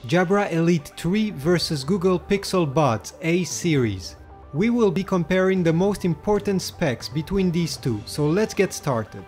Jabra Elite 3 vs Google Pixel Buds A series. We will be comparing the most important specs between these two, so let's get started.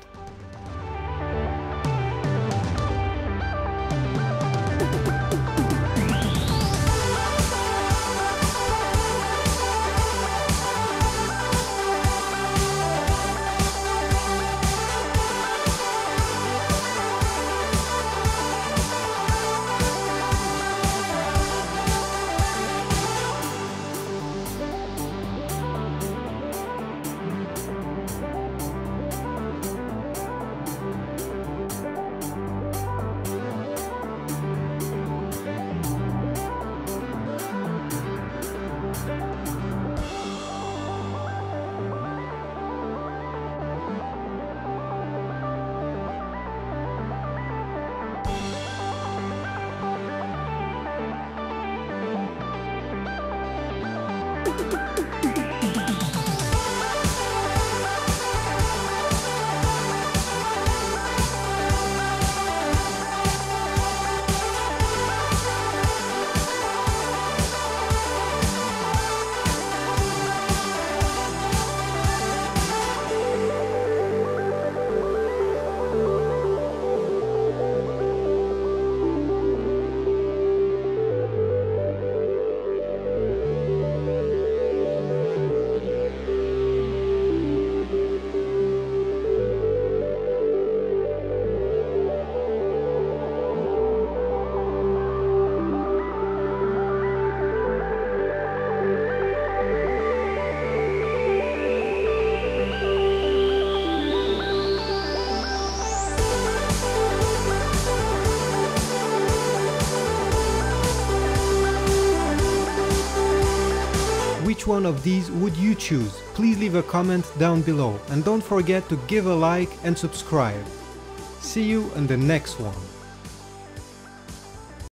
Which one of these would you choose? Please leave a comment down below and don't forget to give a like and subscribe. See you in the next one.